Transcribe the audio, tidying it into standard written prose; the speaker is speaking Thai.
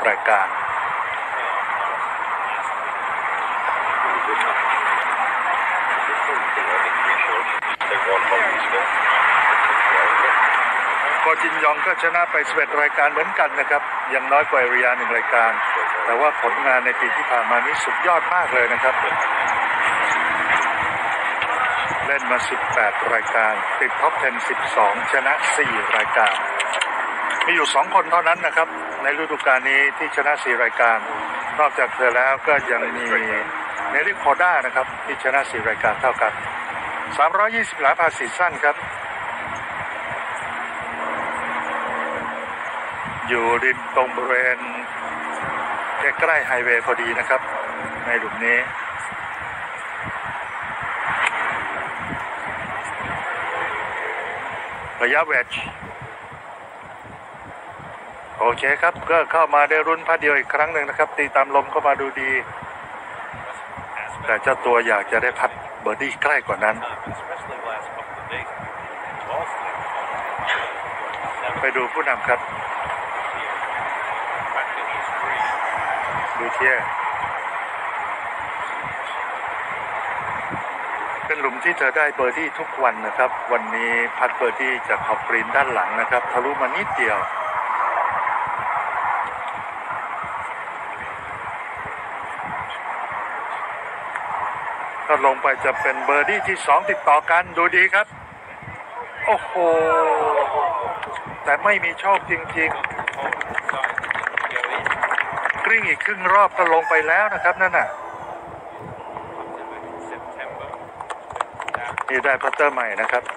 รายการโกจินยองก็ชนะไป11 รายการเหมือนกันนะครับยังน้อยกว่าเอริยา1 รายการแต่ว่าผลงานในปีที่ผ่านมานี้สุดยอดมากเลยนะครับเล่นมา18 รายการติดท็อป 10 12ชนะ4 รายการมีอยู่2 คนเท่านั้นนะครับในฤดูกาลนี้ที่ชนะ4 รายการนอกจากเธอแล้วก็ยังมีเนริโคด้านะครับที่ชนะ4 รายการเท่ากัน320 หลาพาสีสั้นครับอยู่ริมตรงบริเวณใกล้ๆไฮเวย์พอดีนะครับในหลุมนี้ระยะแวดโอเคครับก็เข้ามาได้รุ่นพัดเดียวอีกครั้งหนึ่งนะครับตีตามลมเข้ามาดูดีแต่เจ้าตัวอยากจะได้พัดเบอร์ดี้ใกล้กว่านั้นไปดูผู้นำครับดูเทียเป็นหลุมที่เธอได้เบอร์ดี้ทุกวันนะครับวันนี้พัดเบอร์ดี้จากขอบกรีนด้านหลังนะครับทะลุมานิดเดียวถ้าลงไปจะเป็นเบอร์ดี้ที่2ติดต่อกันดูดีครับโอ้โหแต่ไม่มีโชคจริงๆกริ้งอีกครึ่งรอบก็ลงไปแล้วนะครับนั่นน่ะนี่ได้พัตเตอร์ใหม่นะครับ